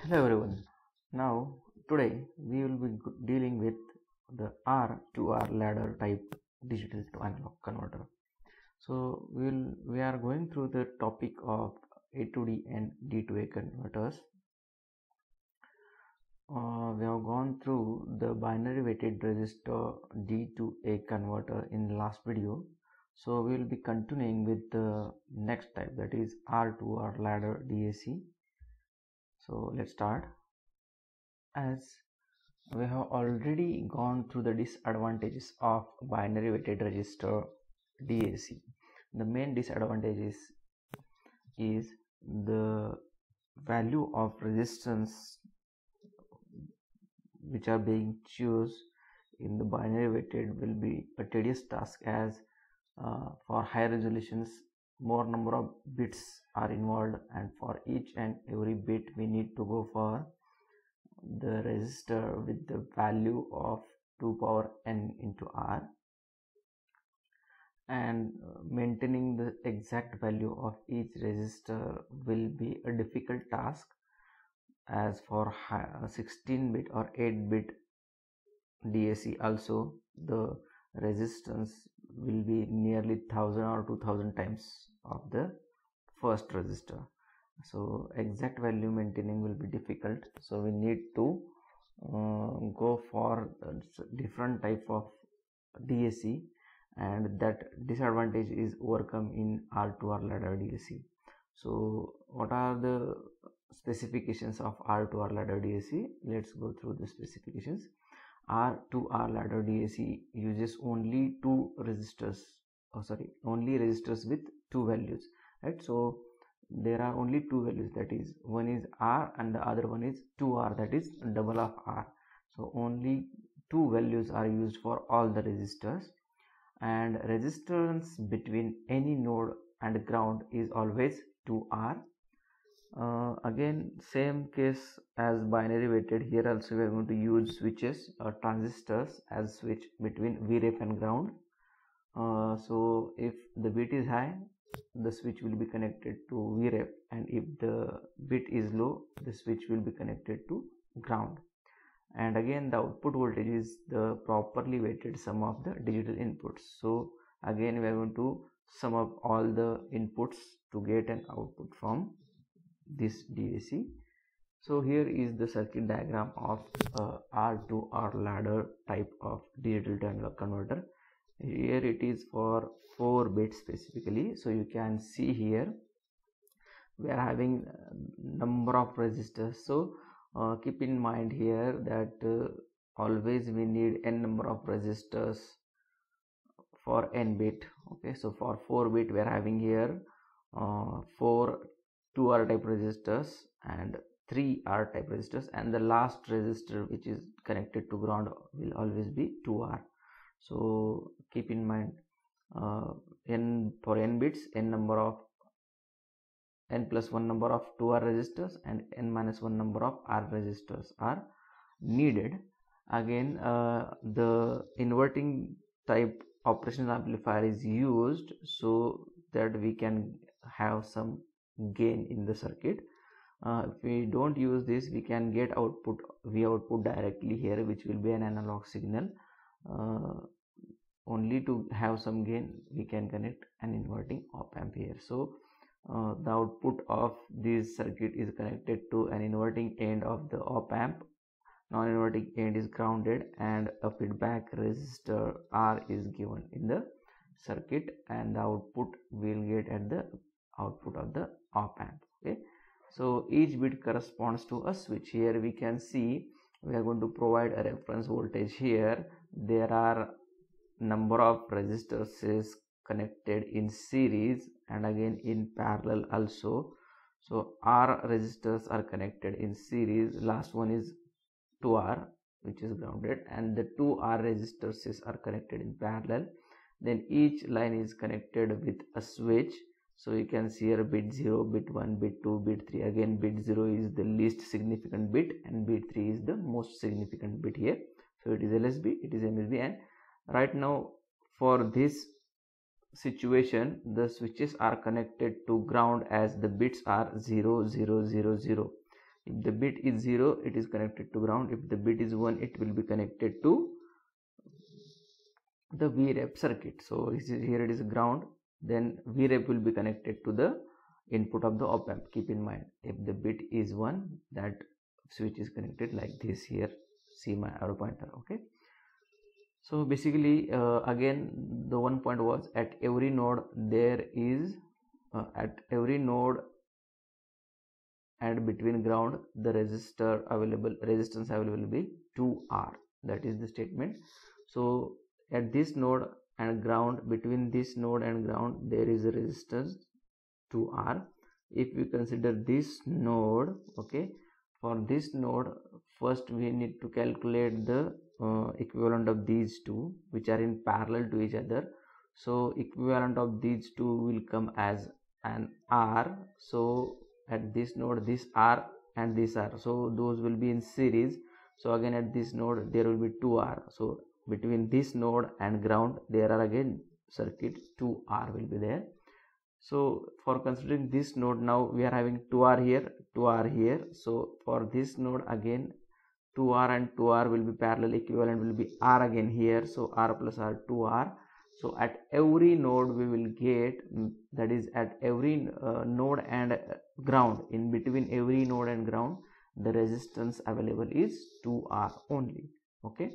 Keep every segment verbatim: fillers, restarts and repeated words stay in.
Hello everyone. Now today we will be dealing with the R to R ladder type digital to analog converter. So we will we are going through the topic of A to D and D to A converters. Uh, we have gone through the binary weighted resistor D to A converter in the last video. So we will be continuing with the next type, that is R to R ladder D A C. So let's start. As we have already gone through the disadvantages of binary weighted resistor D A C. The main disadvantages is the value of resistance which are being chosen in the binary weighted will be a tedious task, as uh, for high resolutions more number of bits are involved, and for each and every bit we need to go for the resistor with the value of two power n into R, and maintaining the exact value of each resistor will be a difficult task, as for sixteen bit or eight bit D A C also the resistance will be nearly one thousand or two thousand times of the first resistor. So exact value maintaining will be difficult, so we need to uh, go for different type of D A C, and that disadvantage is overcome in R to R ladder D A C. So what are the specifications of R to R ladder D A C? Let's go through the specifications. R to R ladder D A C uses only two resistors, oh sorry only resistors with two values, right? So there are only two values, that is one is R and the other one is two R, that is double of R. So only two values are used for all the resistors, and resistance between any node and ground is always two R. Uh, again, same case as binary weighted, here also we are going to use switches or transistors as switch between Vref and ground. Uh, so if the bit is high, the switch will be connected to Vref, and if the bit is low, the switch will be connected to ground. And again, the output voltage is the properly weighted sum of the digital inputs. So again we are going to sum up all the inputs to get an output from this D A C. So here is the circuit diagram of uh, R to R ladder type of digital to analog converter. Here it is for four bits specifically. So you can see here we are having number of resistors. So uh, keep in mind here that uh, always we need n number of resistors for n bit. Okay, so for four bit we are having here uh, four two R type resistors and three R type resistors, and the last resistor which is connected to ground will always be two R. So keep in mind uh, n for n bits, n number of n plus one number of two R resistors and n minus one number of R resistors are needed. Again, uh, the inverting type operational amplifier is used so that we can have some gain in the circuit. Uh, if we don't use this, we can get output V output directly here, which will be an analog signal. Uh, only to have some gain we can connect an inverting op amp here. So uh, the output of this circuit is connected to an inverting end of the op amp, non-inverting end is grounded, and a feedback resistor R is given in the circuit, and the output will get at the output of the op amp. Okay, so each bit corresponds to a switch. Here we can see we are going to provide a reference voltage. Here there are number of resistors is connected in series and again in parallel also. So R resistors are connected in series, last one is two R which is grounded, and the two R resistors are connected in parallel. Then each line is connected with a switch. So you can see here bit zero, bit one, bit two, bit three. Again bit zero is the least significant bit and bit three is the most significant bit here. So it is L S B, it is M S B, and right now for this situation the switches are connected to ground as the bits are zero zero zero zero. If the bit is zero, it is connected to ground. If the bit is one, it will be connected to the V rep circuit. So here it is ground, then V rep will be connected to the input of the op amp. Keep in mind, if the bit is one, that switch is connected like this. Here see my arrow pointer. Okay, so basically uh, again the one point was at every node there is uh, at every node and between ground the resistor available resistance available will be two R. That is the statement. So at this node and ground, between this node and ground there is a resistance two R. If we consider this node, okay, for this node first we need to calculate the uh, equivalent of these two which are in parallel to each other. So equivalent of these two will come as an R. So at this node this R and this R, so those will be in series. So again at this node there will be two R. So between this node and ground there are again circuit two R will be there. So for considering this node, now we are having two R here, two R here. So for this node again two R and two R will be parallel, equivalent will be R again here. So R plus R, two R. So at every node we will get, that is at every uh, node and ground, in between every node and ground the resistance available is two R only. Okay,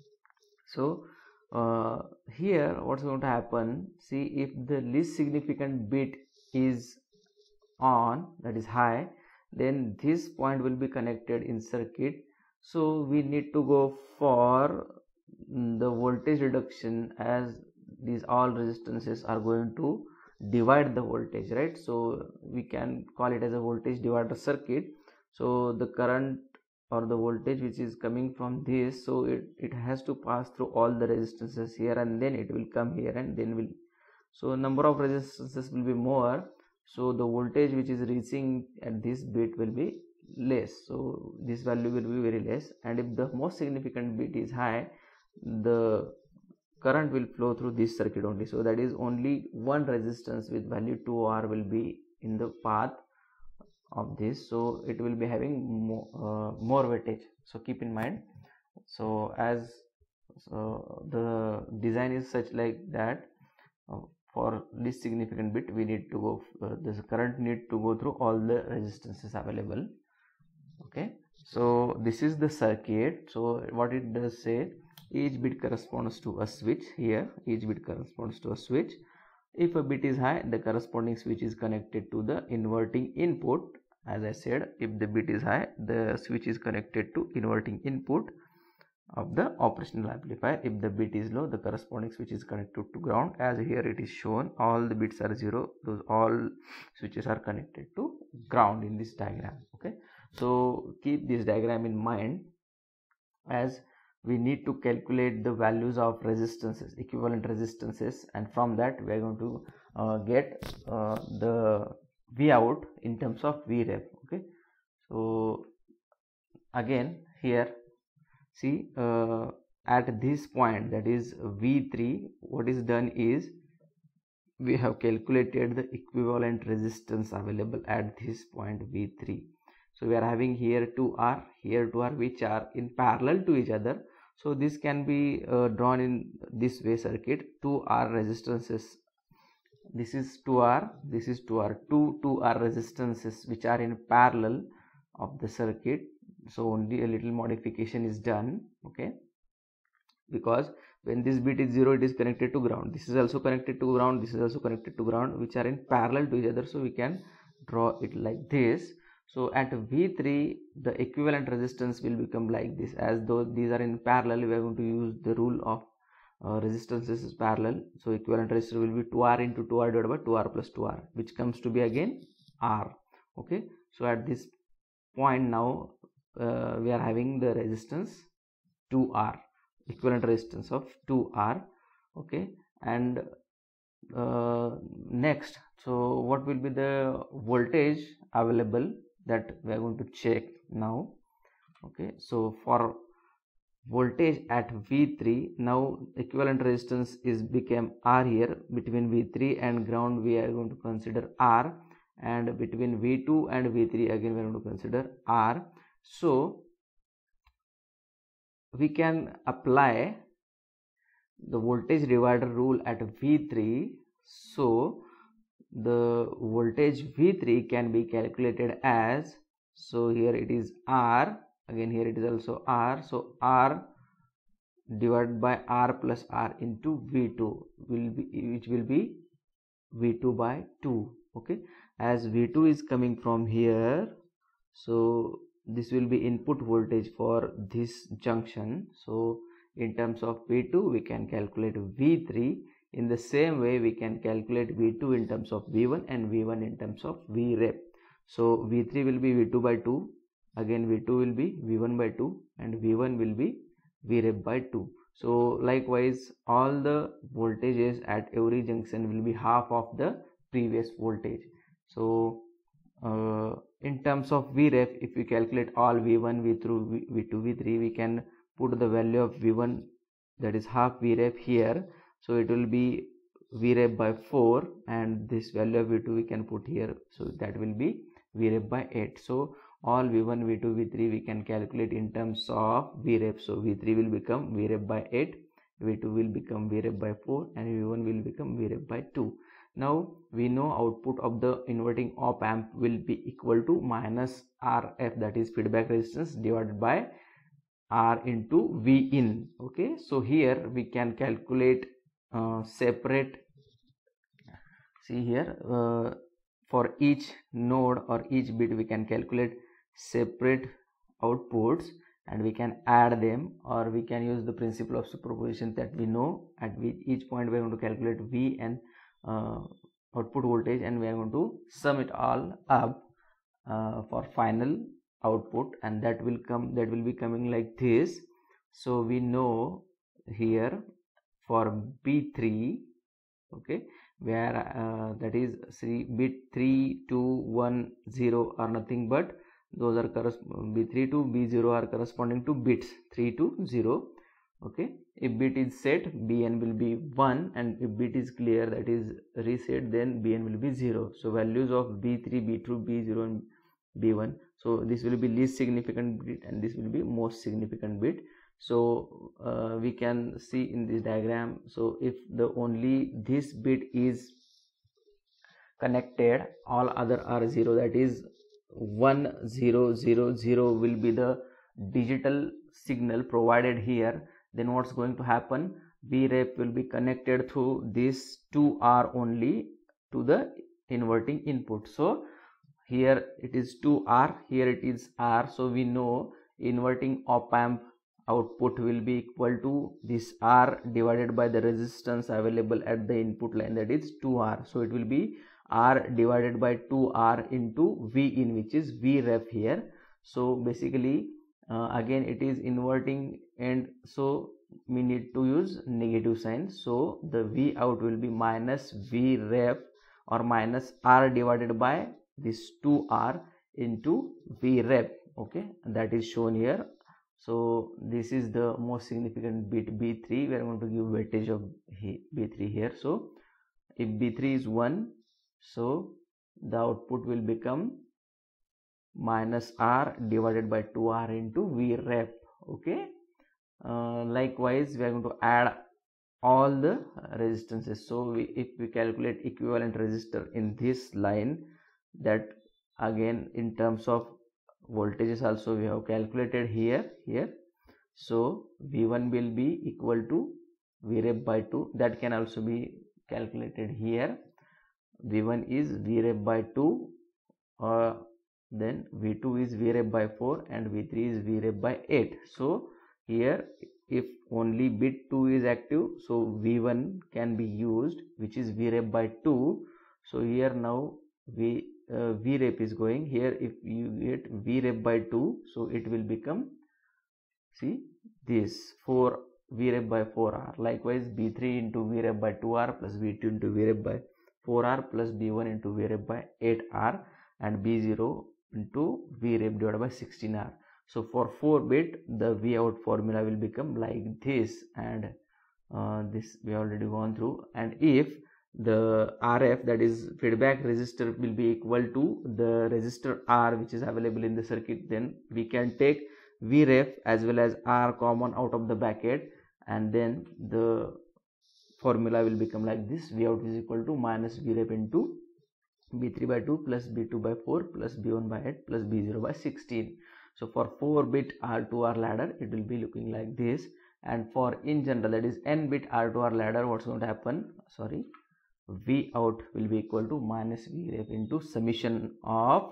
so uh, here what's going to happen, see, if the least significant bit is on, that is high, then this point will be connected in circuit. So we need to go for the voltage reduction, as these all resistances are going to divide the voltage, right? So we can call it as a voltage divider circuit. So the current or the voltage which is coming from this, so it, it has to pass through all the resistances here and then it will come here and then will, so number of resistances will be more, so the voltage which is reaching at this bit will be less, so this value will be very less. And if the most significant bit is high, the current will flow through this circuit only, so that is only one resistance with value two R will be in the path of this, so it will be having more, uh, more wattage. So keep in mind, so as so the design is such like that, uh, for this significant bit we need to go uh, this current need to go through all the resistances available. Okay, so this is the circuit. So what it does say, each bit corresponds to a switch. Here each bit corresponds to a switch. If a bit is high, the corresponding switch is connected to the inverting input. As I said, if the bit is high, the switch is connected to inverting input of the operational amplifier. If the bit is low, the corresponding switch is connected to ground. As here it is shown, all the bits are zero, those all switches are connected to ground in this diagram. Okay, so keep this diagram in mind, as we need to calculate the values of resistances, equivalent resistances, and from that we are going to uh, get uh, the V out in terms of V rep. Okay, so again here see, uh, at this point, that is V three, what is done is we have calculated the equivalent resistance available at this point V three. So we are having here two R, here two R, which are in parallel to each other. So this can be uh, drawn in this way circuit, two R resistances, this is two R, this is two R, two two R resistances which are in parallel of the circuit. So only a little modification is done. Okay, because when this bit is zero, it is connected to ground, this is also connected to ground, this is also connected to ground, which are in parallel to each other. So we can draw it like this. So at V three, the equivalent resistance will become like this, as though these are in parallel. We are going to use the rule of uh, resistances is parallel. So equivalent resistance will be two R into two R divided by two R plus two R, which comes to be again R. Okay, so at this point now uh, we are having the resistance two R, equivalent resistance of two R. Okay, and uh, next, so what will be the voltage available, that we are going to check now. Okay, so for voltage at V three, now equivalent resistance is became R here, between V three and ground we are going to consider R, and between V two and V three again we are going to consider R. So we can apply the voltage divider rule at V three. So the voltage V three can be calculated as, so here it is R, again here it is also R, so R divided by R plus R into V two will be, which will be V two by two. Okay, as V two is coming from here, so this will be input voltage for this junction. So in terms of V two we can calculate V three. In the same way we can calculate V two in terms of V one and V one in terms of V rep. So V three will be V two by two, again V two will be V one by two, and V one will be V rep by two. So likewise all the voltages at every junction will be half of the previous voltage. So uh, in terms of V rep, if we calculate all V one, V two, V two, V three, we can put the value of V one, that is half V rep here. So it will be V rep by four, and this value of V two we can put here, so that will be V rep by eight. So all V one, V two, V three we can calculate in terms of V rep. So V three will become V rep by eight, V two will become V rep by four, and V one will become V rep by two. Now we know output of the inverting op amp will be equal to minus R F, that is feedback resistance, divided by R into V in. Okay, so here we can calculate uh, separate, see here uh, for each node or each bit we can calculate separate outputs, and we can add them, or we can use the principle of superposition that we know. At each point we are going to calculate V and uh, output voltage, and we are going to sum it all up uh, for final output, and that will come that will be coming like this. So we know here for B three, okay, where uh, that is see bit three, two, one, zero are nothing but those are B three to B zero are corresponding to bits three to zero. Okay, if bit is set, Bn will be one, and if bit is clear, that is reset, then Bn will be zero. So values of B three, B two, B zero and B one, so this will be least significant bit and this will be most significant bit. So uh, we can see in this diagram, so if the only this bit is connected, all other are zero, that is one zero zero zero will be the digital signal provided here. Then what's going to happen, V rep will be connected through this two R only to the inverting input. So here it is two R, here it is R, so we know inverting op amp output will be equal to this R divided by the resistance available at the input line, that is two R. So it will be R divided by two R into V in, which is V rep here. So basically uh, again it is inverting, and so we need to use negative sign. So the V out will be minus V rep, or minus R divided by this two R into V rep. Okay, that is shown here. So this is the most significant bit B three. We are going to give weightage of B three here. So if B three is one, so the output will become minus R divided by two R into V rep. Okay, uh, likewise we are going to add all the resistances. So we, if we calculate equivalent resistor in this line, that again in terms of voltages also we have calculated here here so V one will be equal to V rep by two, that can also be calculated here. V one is V rep by two, uh, then V two is V rep by four, and V three is V rep by eight. So here if only bit two is active, so V one can be used, which is V rep by two. So here now we uh, V rep is going here. If you get V rep by two, so it will become, see this four V rep by four R. Likewise B three into V rep by two R plus B two into V rep by four R plus B one into V rep by eight R, and B zero into V rep divided by sixteen R. So for four bit the V out formula will become like this, and uh, this we already gone through. And if the R F, that is feedback resistor, will be equal to the resistor R which is available in the circuit, then we can take Vref as well as R common out of the bracket, and then the formula will become like this: Vout is equal to minus Vref into B three by two plus B two by four plus B one by eight plus B zero by sixteen. So for four bit R two R ladder it will be looking like this, and for in general, that is n bit R two R ladder, what's going to happen, sorry, V out will be equal to minus Vref into summation of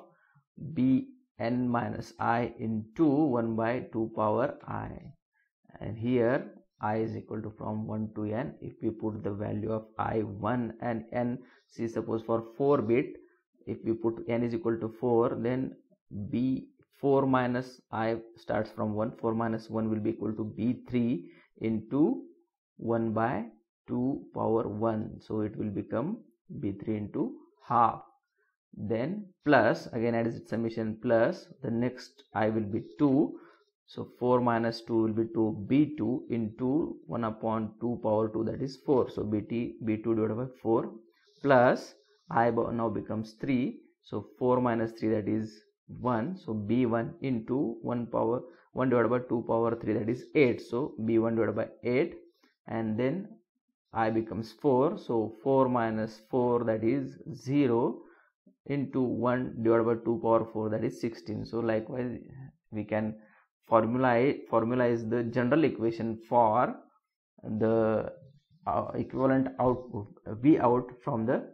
Bn minus I into one by two power I, and here I is equal to from one to n. If we put the value of I one and n, see suppose for four bit, if we put n is equal to four, then B four minus I starts from one, four minus one will be equal to B three into one by two power one, so it will become B three into half, then plus again as summation plus the next I will be two, so four minus two will be two, B two into one upon two power two, that is four, so B T B two divided by four plus I now becomes three, so four minus three, that is one, so B one into one power one divided by two power three, that is eight, so B one divided by eight, and then I becomes four, so four minus four, that is zero, into one divided by two power four, that is sixteen. So likewise we can formulate formalize the general equation for the uh, equivalent output V out from the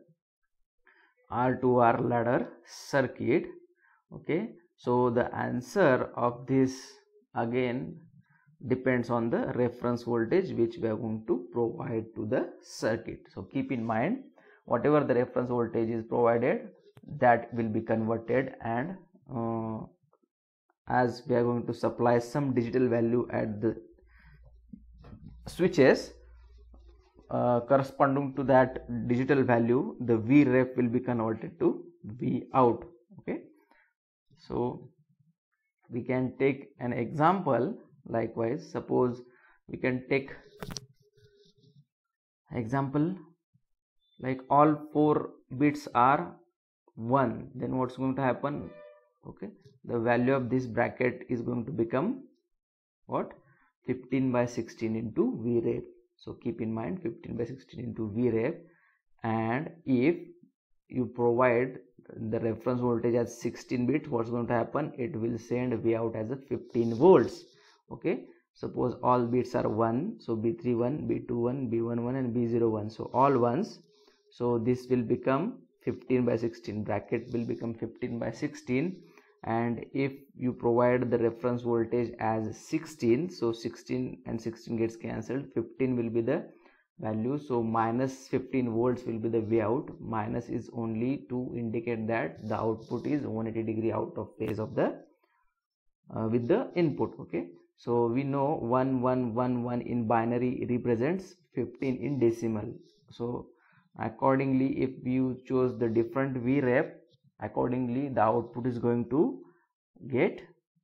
R two R ladder circuit. Okay, so the answer of this again depends on the reference voltage which we are going to provide to the circuit. So keep in mind, whatever the reference voltage is provided, that will be converted, and uh, as we are going to supply some digital value at the switches, uh, corresponding to that digital value, the Vref will be converted to V out. Okay, so we can take an example. Likewise, suppose we can take example like all four bits are one, then what's going to happen? Okay, the value of this bracket is going to become what? fifteen by sixteen into Vref. So keep in mind fifteen by sixteen into Vref, and if you provide the reference voltage as sixteen bit, what's going to happen? It will send V out as a fifteen volts. Okay, suppose all bits are one, so B three one, B two one, B one one and B zero one, so all ones, so this will become fifteen by sixteen, bracket will become fifteen by sixteen, and if you provide the reference voltage as sixteen, so sixteen and sixteen gets cancelled, fifteen will be the value, so minus fifteen volts will be the V out. Minus is only to indicate that the output is one hundred eighty degree out of phase of the uh, with the input. Okay, so we know one one one one in binary represents fifteen in decimal, so accordingly if you choose the different Vref, accordingly the output is going to get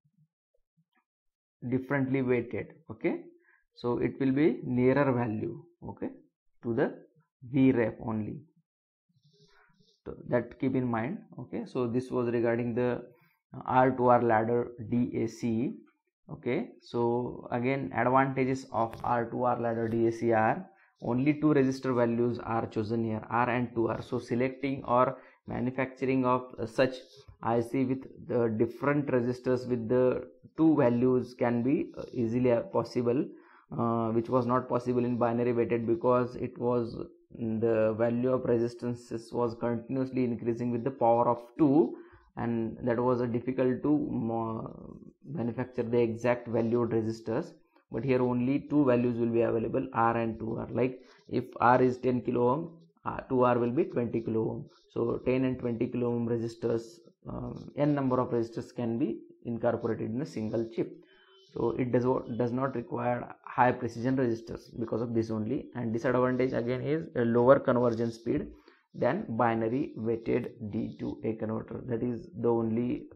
differently weighted. Okay, so it will be nearer value, okay, to the Vref only, so that keep in mind. Okay, so this was regarding the R two R ladder D A C. Okay, so again advantages of R two R ladder D A C are only two resistor values are chosen here, R and two R. So selecting or manufacturing of uh, such I C with the different resistors with the two values can be uh, easily uh, possible, uh, which was not possible in binary weighted, because it was the value of resistances was continuously increasing with the power of two, and that was uh, difficult to uh, manufacture the exact valued resistors. But here only two values will be available, R and two R. Like if R is ten kilo ohm, uh, two R will be twenty kilo ohm. So ten and twenty kilo ohm resistors, um, n number of resistors can be incorporated in a single chip. So it does does not require high precision resistors because of this only. And disadvantage again is a lower conversion speed than binary weighted D to A converter. That is the only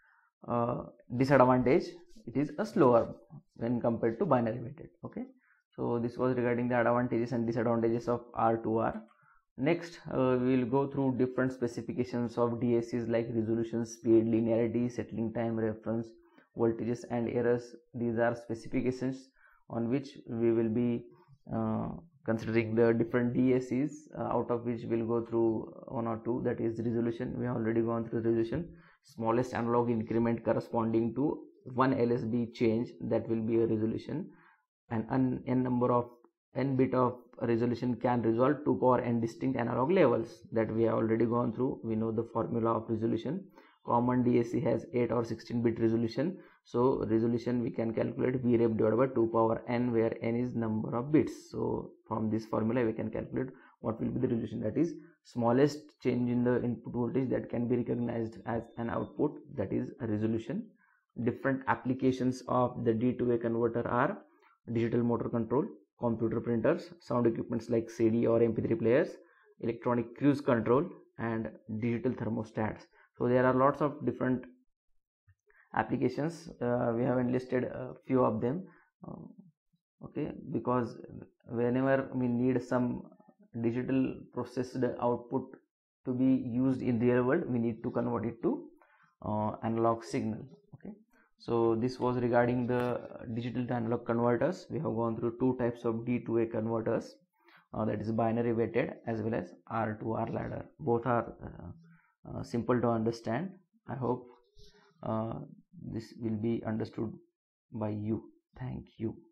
uh, disadvantage. It is a slower when compared to binary weighted. Okay, So this was regarding the advantages and disadvantages of R two R. Next, uh, we will go through different specifications of D A Cs like resolution, speed, linearity, settling time, reference, voltages and errors. These are specifications on which we will be uh, considering the different D A Cs, uh, out of which we will go through one or two. That is resolution. We have already gone through resolution. Smallest analog increment corresponding to one L S B change, that will be a resolution. And n, n number of n bit of resolution can resolve two power n distinct analog levels, that we have already gone through. We know the formula of resolution. Common D A C has eight or sixteen bit resolution, so resolution we can calculate Vref divided by two power n, where n is number of bits. So from this formula we can calculate what will be the resolution, that is smallest change in the input voltage that can be recognized as an output, that is a resolution. Different applications of the D to A converter are digital motor control, computer printers, sound equipments like C D or M P three players, electronic cruise control, and digital thermostats. So there are lots of different applications. Uh, we have enlisted a few of them. Um, okay, because whenever we need some digital processed output to be used in real world, we need to convert it to uh, analog signal. Okay, so this was regarding the digital to analog converters. We have gone through two types of D to A converters, uh, that is binary weighted as well as R to R ladder. Both are uh, uh, simple to understand. I hope uh, this will be understood by you. Thank you.